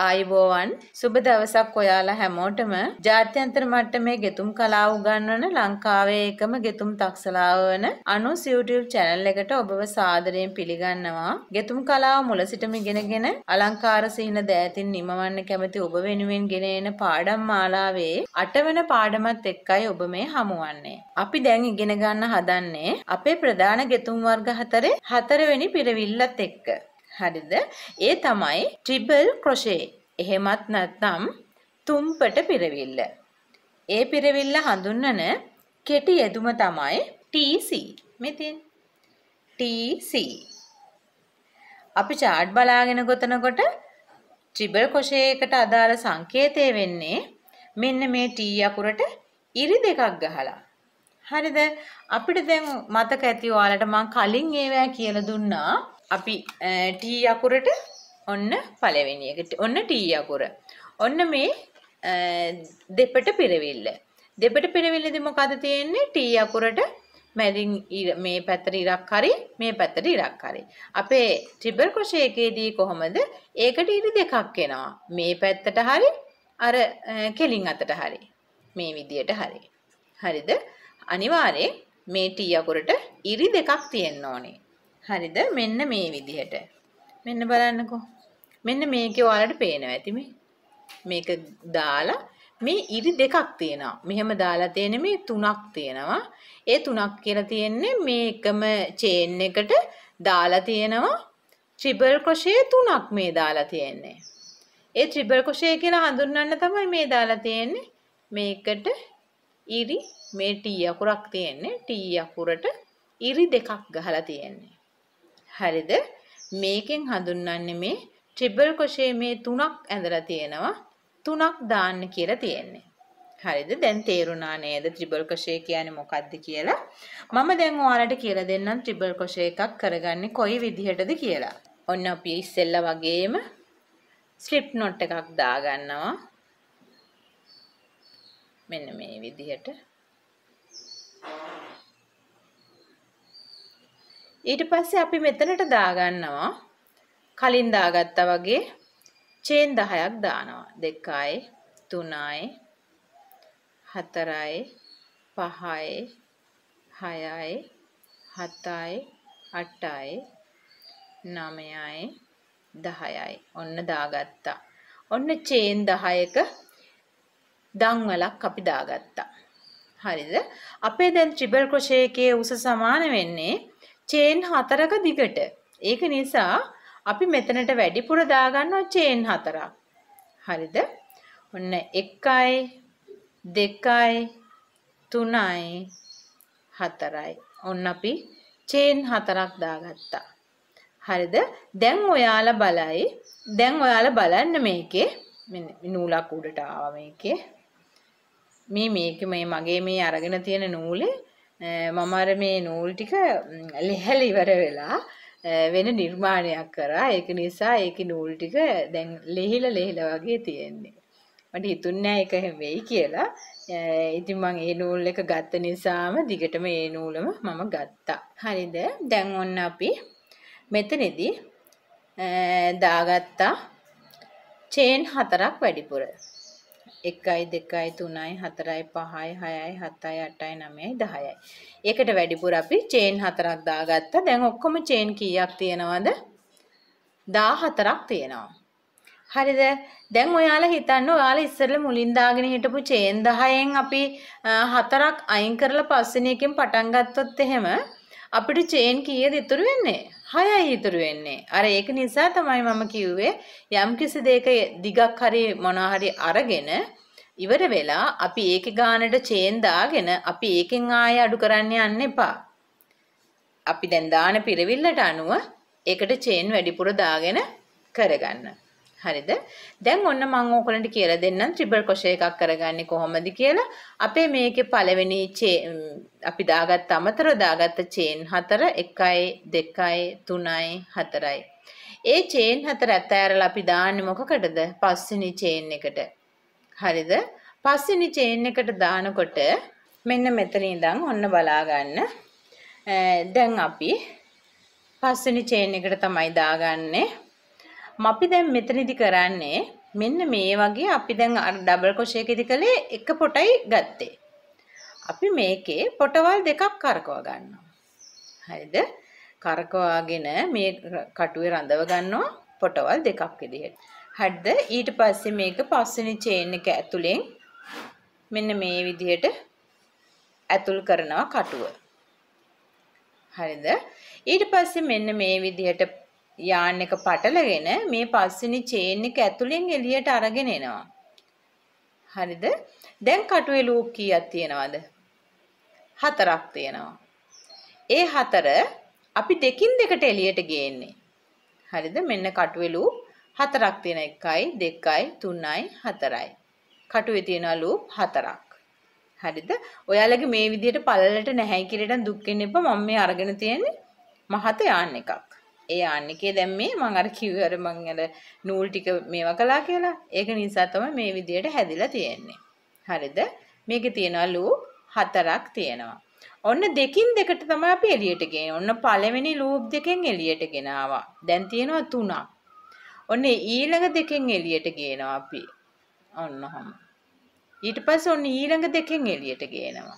ආයුබෝවන් සුබ දවසක් ඔයාලා හැමෝටම ජාත්‍යන්තර මට්ටමේ ගෙතුම් කලාව උගන්වන ලංකාවේ එකම ගෙතුම් තක්සලාව වන අනුස් YouTube channel එකට ඔබව සාදරයෙන් පිළිගන්නවා. ගෙතුම් කලාව මුල සිටම ඉගෙනගෙන අලංකාර සීන දෑතින් නිමවන්න කැමති ඔබ වෙනුවෙන් ගෙන එන පාඩම් මාලාවේ 8 වෙනි පාඩමත් එක්කයි ඔබ මේ හමුවන්නේ. අපි දැන් ඉගෙන ගන්න හදන්නේ අපේ ප්‍රධාන ගෙතුම් වර්ග 4 වෙනි පිරවිල්ලත් එක්ක. හරිද? ඒ තමයි ට්‍රිපල් ක්‍රොෂේ. එහෙමත් නැත්නම් තුම්පට පිරවිල්ල. ඒ පිරවිල්ල හඳුන්වන කෙටි යෙදුම තමයි TC. මෙතෙන් TC. අපි chart බලාගෙන ගොතනකොට ට්‍රිපල් ක්‍රොෂේ එකට අදාළ සංකේතය වෙන්නේ මෙන්න මේ T අකුරට ඉරි දෙකක් ගහලා. හරිද? අපිට දැන් මතක ඇති ඔයාලට මම කලින් ඒවා කියලා දුන්නා. අපි T අකුරට ඔන්න පළවෙනි එකට ඔන්න T අකුර. ඔන්න මේ දෙපට පිරවිල්ල. දෙපට පිරවිල්ලදී මොකද තියෙන්නේ? T අකුරට මැදින් මේ පැත්තට ඉරක් හරි මේ පැත්තට ඉරක් හරි. අපේ ට්‍රිපල් ක්‍රොෂේ එකේදී කොහොමද? ඒකට ඉරි දෙකක් එනවා. මේ පැත්තට හරි අර කෙලින් අතට හරි. මේ විදියට හරි. හරිද? අනිවාර්යෙන් මේ T අකුරට ඉරි දෙකක් තියෙන්න ඕනේ. හරිද? මෙන්න මේ විදිහට. මෙන්න බලන්නකෝ. මෙන්න මේකේ ඔයාලට පේනවා ඇති මේ. මේක දාලා මේ ඉරි දෙකක් තියෙනවා. මෙහෙම දාලා තියෙන්නේ මේ තුනක් තියෙනවා. ඒ තුනක් කියලා තියෙන්නේ මේ එකම චේන් එකට දාලා තියෙනවා ට්‍රිපල් ක්‍රොෂේ තුනක් මේ දාලා තියෙන්නේ. ඒ ට්‍රිපල් ක්‍රොෂේ කියලා හඳුන්වන්න තමයි මේ දාලා තියෙන්නේ. මේකට ඉරි මේ T අකුරක් තියෙන්නේ. T අකුරට ඉරි දෙකක් ගහලා තියෙන්නේ. හරිද? මේකෙන් හඳුන්වන්නේ මේ ට්‍රිපල් ක්‍රොෂේ මේ තුනක් ඇඳලා තියෙනවා. තුනක් දාන්න කියලා තියෙන්නේ. හරිද? දැන් තේරුණා නේද ට්‍රිපල් ක්‍රොෂේ කියන්නේ මොකක්ද කියලා? මම දැන් ඔයාලට කියලා දෙන්නම් ට්‍රිපල් ක්‍රොෂේ එකක් කරගන්නේ කොයි විදිහටද කියලා. ඔන්න අපි ඉස්සෙල්ලා වගේම ස්ලිප් knot එකක් දාගන්නවා. මෙන්න මේ විදිහට. ඊට පස්සේ අපි මෙතනට දාගන්නවා කලින් දාගත්තා වගේ චේන් 10ක් දානවා. 2යි 3යි 4යි 5යි 6යි 7යි 8යි 9යි 10යි. ඔන්න දාගත්තා. ඔන්න චේන් 10ක දන්වලක් අපි දාගත්තා. හරිද? අපේ දැන් ට්‍රිපල් ක්‍රොෂේ එකේ උස සමාන වෙන්නේ චේන් 4ක දිගට. ඒක නිසා අපි මෙතනට වැඩිපුර දාගන්නවා චේන් 4ක්. හරිද? ඔන්න 1යි 2යි 3යි 4යි. ඔන්න අපි චේන් 4ක් දාගත්තා. හරිද? දැන් ඔයාලා බලන්න මේකේ මෙන්න නූලක් උඩට ආවා මේකේ. මේකේ මේ මගේ මේ අරගෙන තියෙන නූලේ මම අර මේ නූල් ටික ලෙහලා ඉවර වෙලා වෙන නිර්මාණයක් කරා. ඒක නිසා ඒකේ නූල් ටික දැන් ලෙහිලා වගේ තියෙන්නේ. මට හිතුන්නේ නැහැ ඒක එහෙම වෙයි කියලා. ඉතින් මම ඒ නූල් එක ගත්ත නිසාම දිගටම ඒ නූලම මම ගත්තා. හරිද? දැන් ඔන්න අපි මෙතනදී දාගත්තා චේන් 4ක් වැඩිපුර. 1යි 2යි 3යි 4යි 5යි 6යි 7යි 8යි 9යි 10යි. ඒකට වැඩිපුර අපි චේන් 4ක් දාගත්තා. දැන් ඔක්කොම චේන් කීයක් තියෙනවද? 14ක් තියෙනවා. හරිද? දැන් ඔයාලා හිතන්න ඔයාලා ඉස්සෙල්ලා මුලින් දාගෙන හිටපු චේන් 10න් අපි 4ක් අයින් කරලා පස්වෙනි එකෙන් පටන් ගත්තොත් එහෙම අපිට චේන් කීයද ඉතුරු වෙන්නේ? 6යි ඉතුරු වෙන්නේ. අර ඒක නිසා තමයි මම කිව්වේ යම් කිසි දෙයක දිගක් හරි මොනවා හරි අරගෙන ඉවර වෙලා අපි ඒකේ ගානට චේන් දාගෙන අපි ඒකෙන් ආයෙ අඩු කරන්න යන්න එපා. අපි දැන් දාන පිරවිල්ලට අනුව ඒකට චේන් වැඩිපුර දාගෙන කරගන්න. හරිද? දැන් ඔන්න මම ඕගොල්ලන්ට කියලා දෙන්නම් ට්‍රිපල් ක්‍රොෂේ එකක් කරගන්නේ කොහොමද කියලා. අපේ මේකේ පළවෙනි අපි දාගත්ත අමතරව දාගත්ත චේන් 4 1යි 2යි 3යි 4යි. ඒ චේන් 4 අතෑරලා අපි දාන්නේ මොකකටද? පස්වෙනි චේන් එකට. හරිද? පස්වෙනි චේන් එකට දානකොට මෙන්න මෙතන ඉඳන් ඔන්න බලා ගන්න. දැන් අපි පස්වෙනි චේන් එකට තමයි දාගන්නේ. අපි දැන් මෙතනදි කරන්නේ මෙන්න මේ වගේ අපි දැන් අර ඩබල් ක්‍රොෂේ එකේදී කළේ එක පොටයි ගත්තේ. අපි මේකේ පොටවල් දෙකක් කරකව ගන්නවා. හරිද? කරකවාගෙන මේ කටුවේ රඳව ගන්නවා පොටවල් දෙකක් විදිහට. හරිද? ඊට පස්සේ මේක පස්වෙනි චේන් එක ඇතුලෙන් මෙන්න මේ විදිහට ඇතුල් කරනවා කටුව. හරිද? ඊට පස්සේ මෙන්න මේ විදිහට යාන් එක පටලගෙන මේ පස්වෙනි චේන් එක ඇතුලෙන් එළියට අරගෙන එනවා. හරිද? දැන් කටුවේ ලූප් කීයක් තියෙනවද? 4ක් තියෙනවා. ඒ 4 අපි දෙකින් දෙකට එළියට ගේන්නේ. හරිද? මෙන්න කටුවේ ලූප් 4ක් තියෙන 1යි 2යි 3යි 4යි. කටුවේ තියෙන ලූප් 4ක්. හරිද? ඔයාලගේ මේ විදිහට පළලට නැහැයි කියලා දුක් වෙන්න එපා. මම මේ අරගෙන තියෙන්නේ මහත යාන් එකක්. ඒ යාන් එකේ දැන් මේ මම අර කිව්වේ අර මම අර නූල් ටික මේවා කළා කියලා. ඒක නිසා තමයි මේ විදිහට හැදිලා තියෙන්නේ. හරිද? මේකේ තියෙනවා ලූප් 4ක් තියෙනවා. ඔන්න දෙකින් දෙකට තමයි අපි එළියට ගේන්නේ. ඔන්න පළවෙනි ලූප් දෙකෙන් එළියට ගෙනාවා. දැන් තියෙනවා 3ක්. ඔන්න ඊළඟ දෙකෙන් එළියට ගේනවා අපි. ඔන්නහම. ඊට පස්සේ ඔන්න ඊළඟ දෙකෙන් එළියට ගේනවා.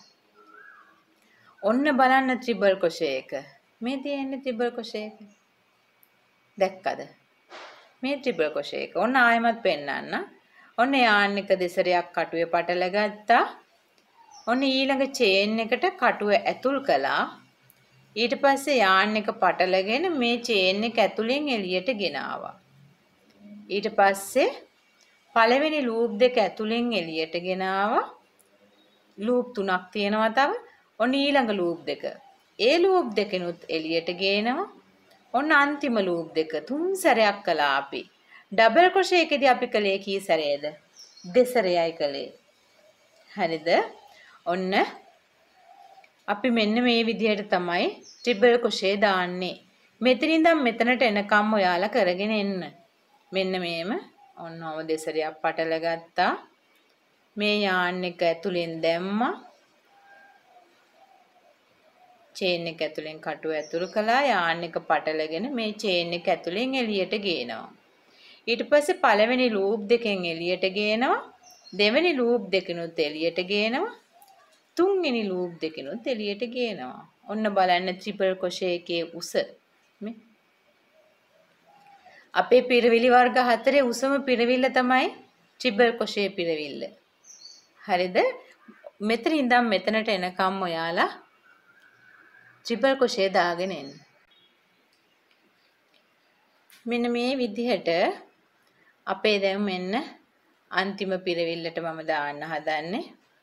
ඔන්න බලන්න ත්‍රිබල් ක්‍රොෂේ එක. මේ තියෙන්නේ ත්‍රිබල් ක්‍රොෂේ එක. දැක්කද? මේ ත්‍රිබල් ක්‍රොෂේ එක. ඔන්න ආයෙමත් පෙන්නන්න. ඔන්න යාන් එක දෙසරයක් කටුවේ පටල ගත්තා. ඔන්න ඊළඟ චේන් එකට කටුව ඇතුල් කළා. ඊට පස්සේ යාන් එක පටලගෙන මේ චේන් එක ඇතුලෙන් එළියට ගෙනාවා. ඊට පස්සේ පළවෙනි ලූප් දෙක ඇතුලෙන් එළියට ගෙනාවා. ලූප් 3ක් තියෙනවා තව. ඔන්න ඊළඟ ලූප් දෙක. ඒ ලූප් දෙකෙනුත් එළියට ගේනවා. ඔන්න අන්තිම ලූප් දෙක 3 සැරයක් කළා අපි. ඩබල් ක්‍රොෂේ එකේදී අපි කළේ කී සැරේද? දෙසරයයි කළේ. හරිද? ඔන්න අපි මෙන්න මේ විදිහට තමයි ත්‍රිබල් ක්‍රොෂේ දාන්නේ. මෙතනින් ඉඳන් මෙතනට එනකම් ඔයාලා කරගෙන එන්න. මෙන්න මේම ඔන්න ඔව දෙසරයක් පටල ගත්තා. මේ යාන් එක ඇතුලෙන් දැම්මා. චේන් එක ඇතුලෙන් කටුව ඇතුල් කළා. යාන් එක පටලගෙන මේ චේන් එක ඇතුලෙන් එළියට ගේනවා. ඊට පස්සේ පළවෙනි ලූප් දෙකෙන් එළියට ගේනවා. දෙවෙනි ලූප් දෙකෙනුත් එළියට ගේනවා. තුන්වෙනි ලූප් දෙකෙනුත් එළියට ගේනවා. ඔන්න බලන්න ත්‍රිපල් ක්‍රොෂේ එකේ උස. මේ අපේ පිරවිලි වර්ග 4 උසම පිරවිල්ල තමයි ත්‍රිපල් ක්‍රොෂේ පිරවිල්ල. හරිද? මෙතන ඉඳන් මෙතනට එනකම් ඔයාලා ත්‍රිපල් ක්‍රොෂේ දාගෙන එන්න. මෙන්න මේ විදිහට අපේ දැන් මෙන්න අන්තිම පිරවිල්ලට මම දාන්න හදන්නේ.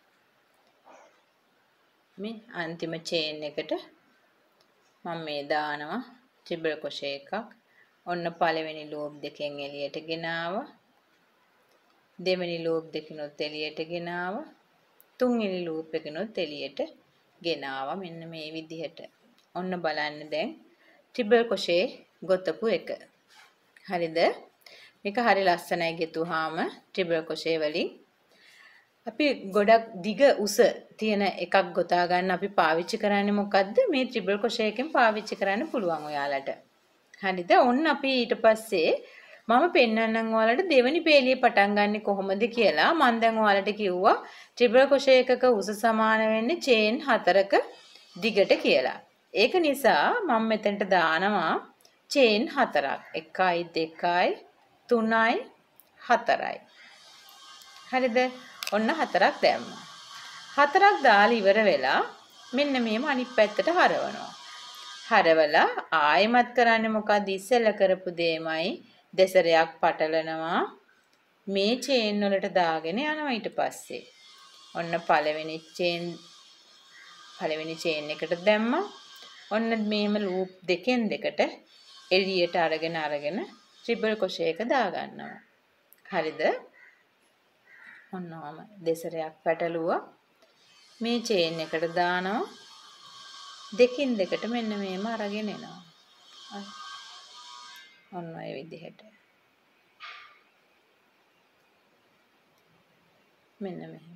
මේ අන්තිම චේන් එකට මම මේ දානවා ත්‍රිපල් ක්‍රොෂේ එකක්. ඔන්න පළවෙනි ලූප් දෙකෙන් එළියට ගෙනාවා. දෙවෙනි ලූප් දෙකනොත් එළියට ගෙනාවා. තුන්වෙනි ලූප් එකනොත් එළියට ගෙනාවා. මෙන්න මේ විදිහට. ඔන්න බලන්න දැන් ත්‍රිපල් ක්‍රොෂේ ගොතපු එක. හරිද? මේක හරි ලස්සනයි ගෙතුවාම ත්‍රිපල් ක්‍රොෂේ වලින්. අපි ගොඩක් දිග උස තියෙන එකක් ගොතා ගන්න අපි පාවිච්චි කරන්නේ මොකද්ද? මේ ත්‍රිපල් ක්‍රොෂේ එකෙන් පාවිච්චි කරන්න පුළුවන් ඔයාලට. හරිද? ඔන්න අපි ඊට පස්සේ මම පෙන්නන්නම් ඔයාලට දෙවෙනි පේලිය පටන් ගන්නෙ කොහොමද කියලා. මම දැන් ඔයාලට කිව්වා ත්‍රිපල් ක්‍රොෂේ එකක උස සමාන වෙන්නේ චේන් 4ක දිගට කියලා. ඒක නිසා මම මෙතනට දානවා චේන් 4ක්. 1යි 2යි 3යි 4යි. හරිද? ඔන්න 4ක් දැම්මා. 4ක් දාලා ඉවර වෙලා මෙන්න මේම අනිත් පැත්තට හරවනවා. හරවලා ආයෙමත් කරන්නේ මොකද්ද? ඉස්සෙල්ලා කරපු දෙයමයි දෙසරයක් පටලනවා. මේ චේන් වලට දාගෙන යනවා ඊට පස්සේ. ඔන්න පළවෙනි චේන් එකට දැම්මා. ඔන්න මේම ලූප් දෙකෙන් දෙකට එළියට අරගෙන ත්‍රිපල් ක්‍රොෂේ එක දාගන්නවා. හරිද? ඔන්නවම දෙසරයක් පැටලුවා. මේ චේන් එකට දානවා. දෙකින් දෙකට මෙන්න මේම අරගෙන එනවා. ඔන්න ඔය විදිහට. මෙන්න මෙහෙම.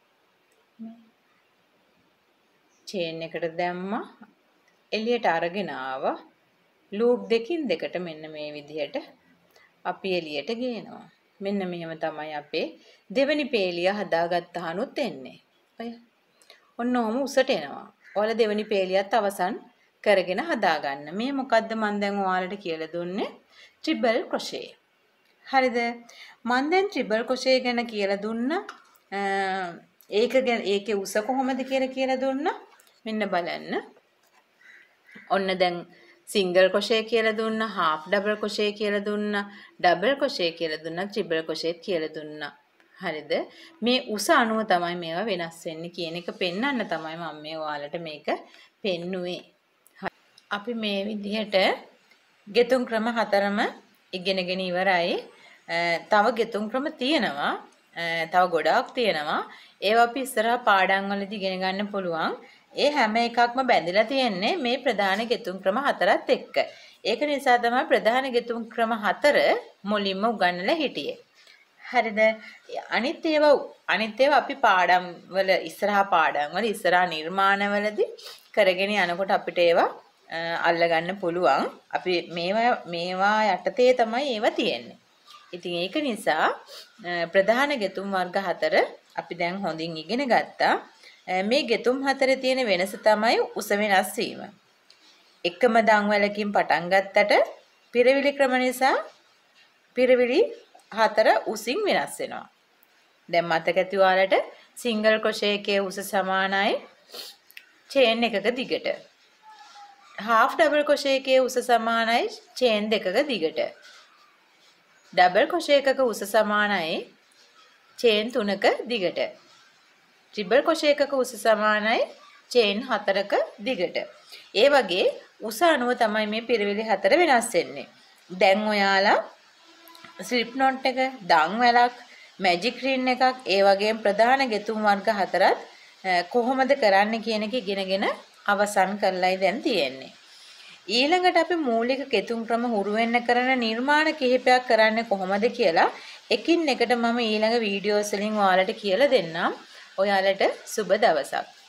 චේන් එකට දැම්මා. එළියට අරගෙන ආවා. ලූප් දෙකින් දෙකට මෙන්න මේ විදිහට අපි එළියට ගේනවා. මෙන්න මෙහෙම තමයි අපේ දෙවෙනි පේලිය හදාගත්තානුත් එන්නේ. ඔය ඔන්න ඔහම උසට එනවා. ඔයාලා දෙවෙනි පේලියත් අවසන් කරගෙන හදාගන්න. මේ මොකද්ද මම දැන් ඔයාලට කියලා දුන්නේ? Treble crochet. හරිද? මම දැන් ට්‍රිබල් ක්‍රොෂේ ගැන කියලා දුන්නා. ඒකේ උස කොහොමද කියලා දුන්නා. මෙන්න බලන්න. ඔන්න දැන් සිංගල් ක්‍රොෂේ කියලා දුන්නා, හාෆ් ඩබල් ක්‍රොෂේ කියලා දුන්නා, ඩබල් ක්‍රොෂේ කියලා දුන්නා, ට්‍රිබල් ක්‍රොෂේත් කියලා දුන්නා. හරිද? මේ උස අනුව තමයි මේවා වෙනස් වෙන්නේ කියන එක පෙන්වන්න තමයි මම මේ ඔයාලට මේක පෙන්නුවේ. අපි මේ විදිහට ගෙතුම් ක්‍රම 4ම ඉගෙනගෙන ඉවරයි. තව ගෙතුම් ක්‍රම තියෙනවා. තව ගොඩාක් තියෙනවා. ඒවා අපි ඉස්සරහා පාඩම් වලදී ඉගෙන ගන්න පුළුවන්. ඒ හැම එකක්ම බැඳලා තියෙන්නේ මේ ප්‍රධාන ගෙතුම් ක්‍රම 4ත් එක්ක. ඒක නිසා තමයි ප්‍රධාන ගෙතුම් ක්‍රම 4 මුලින්ම උගන්වලා හිටියේ. හරිද? අනිත් ඒවා අපි පාඩම් වල ඉස්සරහා නිර්මාණවලදී කරගෙන යනකොට අපිට ඒවා අල්ලගන්න පුළුවන්. අපි මේවා යටතේ තමයි ඒවා තියෙන්නේ. ඉතින් ඒක නිසා ප්‍රධාන ගෙතුම් වර්ග 4 අපි දැන් හොඳින් ඉගෙන ගත්තා. මේ ගෙතුම් 4 තියෙන වෙනස තමයි උස වෙනස් වීම. එකම දන් වලකින් පටන් ගත්තට පිරවිලි ක්‍රම නිසා පිරවිලි 4 උසින් වෙනස් වෙනවා. දැන් මතක ඇති ඔයාලට සිංගල් ක්‍රොෂේ එකේ උස සමානයි චේන් එකක දිගට. half double crochet එකේ උස සමානයි චේන් දෙකක දිගට. double crochet එකක උස සමානයි චේන් 3ක දිගට. triple crochet එකක උස සමානයි චේන් 4ක දිගට. ඒ වගේ උස අනුව තමයි මේ පිරවිලි 4 වෙනස් වෙන්නේ. දැන් ඔයාලා ස්ලිප් knot එක, දන් වැලක්, මැජික් රින් එකක්, ඒ වගේම ප්‍රධාන ගෙතුම් වර්ග 4ත් කොහොමද කරන්න කියන එක ඉගෙනගෙන අවසන් කරලායි දැන් තියෙන්නේ. ඊළඟට අපි මූලික ගෙතුම් ක්‍රම හුරු වෙන්න කරන නිර්මාණ කිහිපයක් කරන්නේ කොහොමද කියලා එකින් එකට මම ඊළඟ වීඩියෝස් වලින් ඔයාලට කියලා දෙන්නම්. ඔයාලට සුබ දවසක්.